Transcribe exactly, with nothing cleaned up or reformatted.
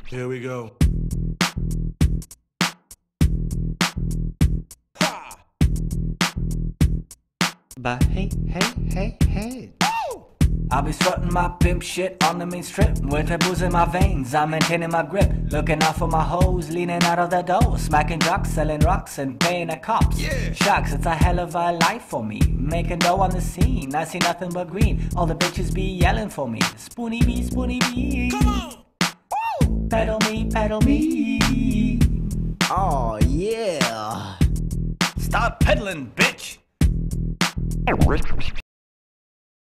Here we go. Ha! But hey, hey, hey, hey. I'll be strutting my pimp shit on the main strip with the booze in my veins, I'm maintaining my grip. Looking out for my hoes, leaning out of the door, smacking jocks, selling rocks and paying the cops. Yeah. Shucks, it's a hell of a life for me, making dough on the scene. I see nothing but green, all the bitches be yelling for me. Spoony B, Spoony B. Come on! Woo! Pedal me, pedal me. Oh yeah. Start peddling, bitch.